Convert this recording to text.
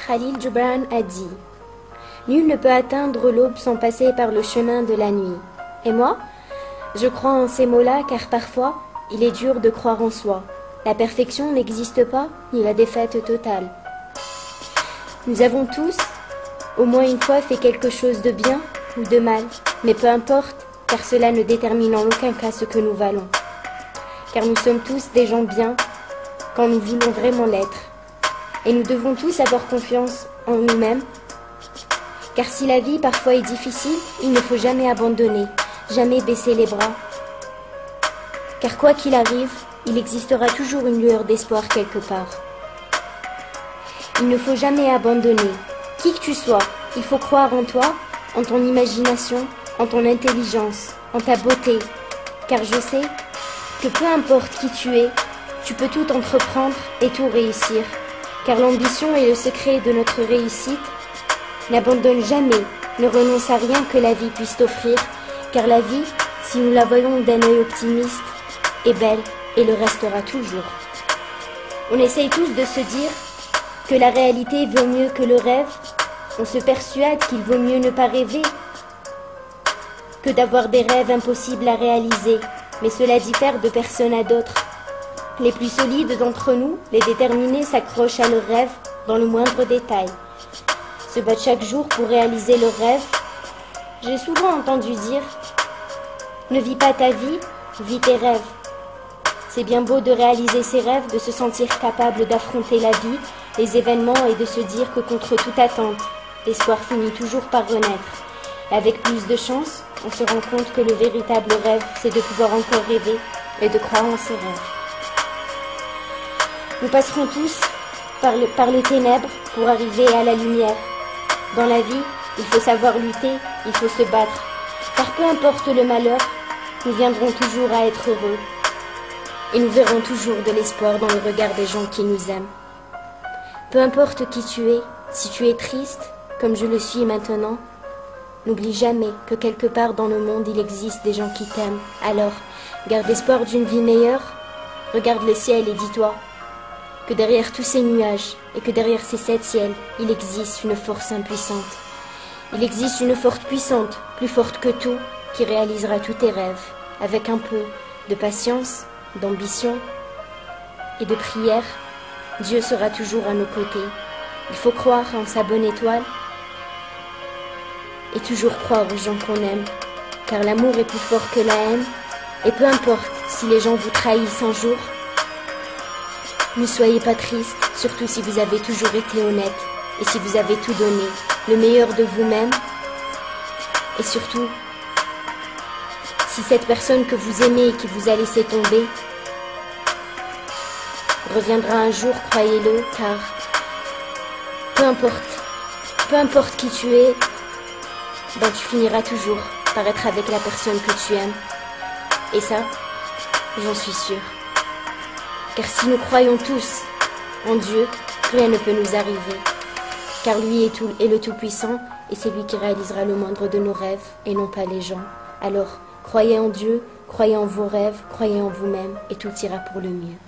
Khalil Gibran a dit « Nul ne peut atteindre l'aube sans passer par le chemin de la nuit. » Et moi, je crois en ces mots-là car parfois, il est dur de croire en soi. La perfection n'existe pas, ni la défaite totale. Nous avons tous, au moins une fois, fait quelque chose de bien ou de mal, mais peu importe, car cela ne détermine en aucun cas ce que nous valons. Car nous sommes tous des gens bien quand nous voulons vraiment l'être. Et nous devons tous avoir confiance en nous-mêmes, car si la vie parfois est difficile, il ne faut jamais abandonner, jamais baisser les bras. Car quoi qu'il arrive, il existera toujours une lueur d'espoir quelque part. Il ne faut jamais abandonner. Qui que tu sois, il faut croire en toi, en ton imagination, en ton intelligence, en ta beauté. Car je sais que peu importe qui tu es, tu peux tout entreprendre et tout réussir. Car l'ambition est le secret de notre réussite. N'abandonne jamais, ne renonce à rien que la vie puisse t'offrir. Car la vie, si nous la voyons d'un œil optimiste, est belle et le restera toujours. On essaye tous de se dire que la réalité vaut mieux que le rêve. On se persuade qu'il vaut mieux ne pas rêver que d'avoir des rêves impossibles à réaliser. Mais cela diffère de personne à d'autres. Les plus solides d'entre nous, les déterminés, s'accrochent à leurs rêves dans le moindre détail, se battent chaque jour pour réaliser leurs rêves. J'ai souvent entendu dire « Ne vis pas ta vie, vis tes rêves ». C'est bien beau de réaliser ses rêves, de se sentir capable d'affronter la vie, les événements et de se dire que contre toute attente, l'espoir finit toujours par renaître. Et avec plus de chance, on se rend compte que le véritable rêve, c'est de pouvoir encore rêver et de croire en ses rêves. Nous passerons tous par les ténèbres pour arriver à la lumière. Dans la vie, il faut savoir lutter, il faut se battre. Car peu importe le malheur, nous viendrons toujours à être heureux. Et nous verrons toujours de l'espoir dans le regard des gens qui nous aiment. Peu importe qui tu es, si tu es triste, comme je le suis maintenant, n'oublie jamais que quelque part dans le monde il existe des gens qui t'aiment. Alors, garde espoir d'une vie meilleure, regarde le ciel et dis-toi que derrière tous ces nuages et que derrière ces 7 ciels, il existe une force impuissante. Il existe une force puissante, plus forte que tout, qui réalisera tous tes rêves, avec un peu de patience, d'ambition et de prière. Dieu sera toujours à nos côtés. Il faut croire en sa bonne étoile et toujours croire aux gens qu'on aime, car l'amour est plus fort que la haine. Et peu importe si les gens vous trahissent un jour, ne soyez pas triste, surtout si vous avez toujours été honnête et si vous avez tout donné, le meilleur de vous-même. Et surtout, si cette personne que vous aimez et qui vous a laissé tomber reviendra un jour, croyez-le, car peu importe qui tu es, ben tu finiras toujours par être avec la personne que tu aimes. Et ça, j'en suis sûre. Car si nous croyons tous en Dieu, rien ne peut nous arriver. Car lui est le Tout-Puissant et c'est lui qui réalisera le moindre de nos rêves et non pas les gens. Alors, croyez en Dieu, croyez en vos rêves, croyez en vous-même et tout ira pour le mieux.